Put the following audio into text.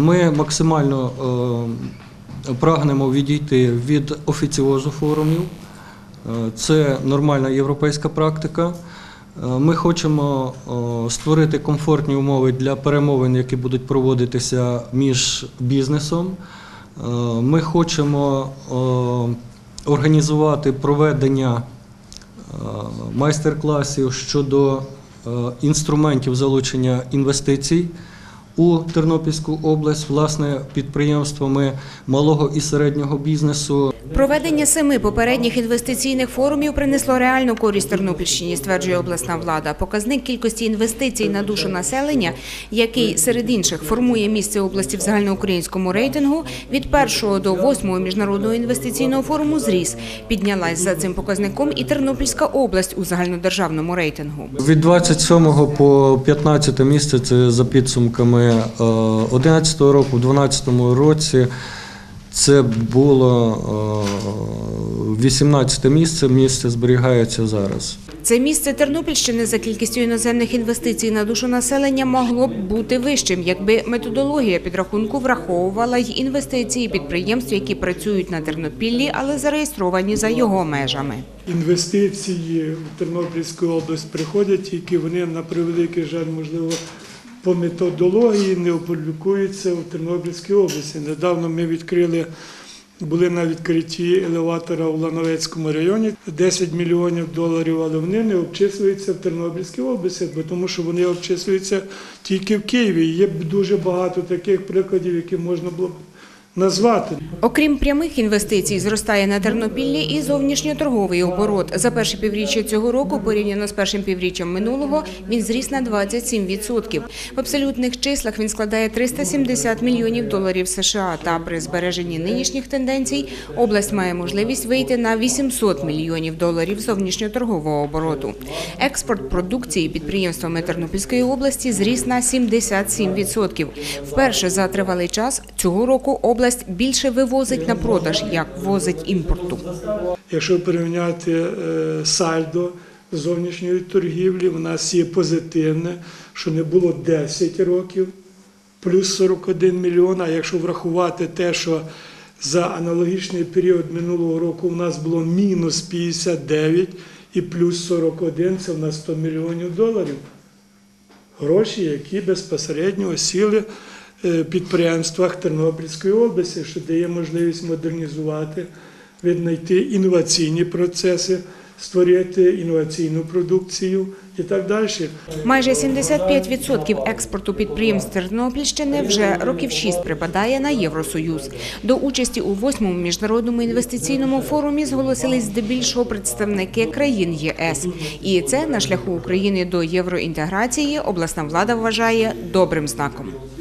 Ми максимально прагнемо відійти від офіціозу форумів. Це нормальна європейська практика. Ми хочемо створити комфортні умови для перемовин, які будуть проводитися між бізнесом. Ми хочемо організувати проведення майстер-класів щодо інструментів залучення інвестицій у Тернопільську область, власне, підприємствами малого і середнього бізнесу. Проведення 7 попередніх інвестиційних форумів принесло реальну користь Тернопільщині, стверджує обласна влада. Показник кількості інвестицій на душу населення, який серед інших формує місце області в загальноукраїнському рейтингу, від 1-го до 8-го міжнародного інвестиційного форуму зріс. Піднялась за цим показником і Тернопільська область у загальнодержавному рейтингу. Від 27-го по 15-те місце, це за підсумками 2011 року, в 2012 році, це було 18-те місце зберігається зараз. Це місце Тернопільщини за кількістю іноземних інвестицій на душу населення могло б бути вищим, якби методологія підрахунку враховувала й інвестиції підприємств, які працюють на Тернопіллі, але зареєстровані за його межами. Інвестиції в Тернопільську область приходять, тільки вони, на превеликий жаль, можливо, по методології не опублікуються в Тернопільській області. Недавно ми були на відкритті елеватора у Лановецькому районі, 10 мільйонів доларів, але вони не обчислюються в Тернопільській області, тому що вони обчислюються тільки в Києві. Є дуже багато таких прикладів, які можна було б назвати. Окрім прямих інвестицій, зростає на Тернопіллі і зовнішньоторговий оборот. За перше півріччя цього року, порівняно з першим півріччям минулого, він зріс на 27%. В абсолютних числах він складає 370 мільйонів доларів США. Та при збереженні нинішніх тенденцій область має можливість вийти на 800 мільйонів доларів зовнішньоторгового обороту. Експорт продукції підприємствами Тернопільської області зріс на 77%. Вперше за тривалий час цього року область більше вивозить на продаж, як ввозить імпорту. Якщо порівняти сальдо зовнішньої торгівлі, у нас є позитивне, що не було 10 років, плюс 41 мільйон, а якщо врахувати те, що за аналогічний період минулого року у нас було мінус 59 і плюс 41, це у нас 100 мільйонів доларів. Гроші, які безпосередньо осіли в підприємствах Тернопільської області, що дає можливість модернізувати, віднайти інноваційні процеси, створити інноваційну продукцію і так далі. Майже 75% експорту підприємств Тернопільщини вже років 6 припадає на Євросоюз. До участі у 8-му міжнародному інвестиційному форумі зголосились здебільшого представники країн ЄС. І це на шляху України до євроінтеграції обласна влада вважає добрим знаком.